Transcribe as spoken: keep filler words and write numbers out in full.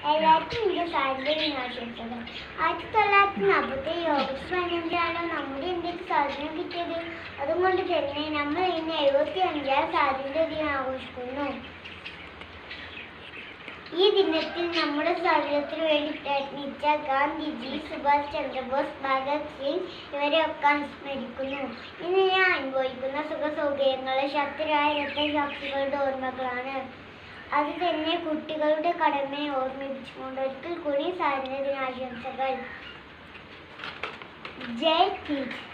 എല്ലാവർക്കും ഇത് സാഹചര്യം ആശംസകൾ. ആയിരത്തി തൊള്ളായിരത്തി നാൽപ്പത്തി ഓഗസ്റ്റ് പതിനഞ്ചാണ് നമ്മുടെ ഇന്ത്യക്ക് സ്വാതന്ത്ര്യം കിട്ടിയത്. അതുകൊണ്ട് തന്നെ നമ്മൾ ഇന്ന് എഴുപത്തി അഞ്ചാം സ്വാതന്ത്ര്യ ദിനം ആഘോഷിക്കുന്നു. ഈ ദിനത്തിൽ നമ്മുടെ സ്വാതന്ത്ര്യത്തിന് വേണ്ടി പ്രയത്നിച്ച ഗാന്ധിജി, സുഭാഷ് ചന്ദ്രബോസ്, ഭഗത് സിംഗ് ഇവരെയൊക്കെ അനുസ്മരിക്കുന്നു. ഇന്ന് ഞാൻ അനുഭവിക്കുന്ന സുഖ സൗകര്യങ്ങളെ ശക്തരായ രക്തസാക്ഷികളുടെ ഓർമ്മകളാണ്. അത് തന്നെ കുട്ടികളുടെ കടമയെ ഓർമ്മിപ്പിച്ചുകൊണ്ട് ഒരിക്കൽ കൂടി സ്വാതന്ത്ര്യ ദിനാശംസകൾ. ജയ് ഹിന്ദ്.